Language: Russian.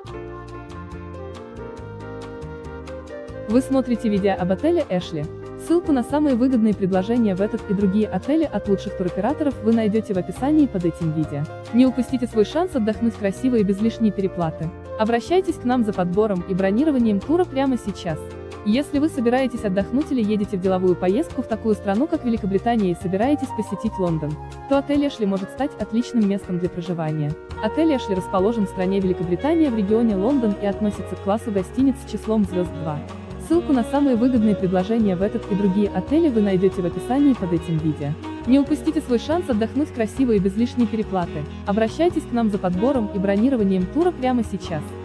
Вы смотрите видео об отеле Эшли. Ссылку на самые выгодные предложения в этот и другие отели от лучших туроператоров вы найдете в описании под этим видео. Не упустите свой шанс отдохнуть красиво и без лишней переплаты. Обращайтесь к нам за подбором и бронированием тура прямо сейчас. Если вы собираетесь отдохнуть или едете в деловую поездку в такую страну, как Великобритания, и собираетесь посетить Лондон, то отель Эшли может стать отличным местом для проживания. Отель Эшли расположен в стране Великобритания в регионе Лондон и относится к классу гостиниц с числом звезд 2. Ссылку на самые выгодные предложения в этот и другие отели вы найдете в описании под этим видео. Не упустите свой шанс отдохнуть красиво и без лишней переплаты. Обращайтесь к нам за подбором и бронированием тура прямо сейчас.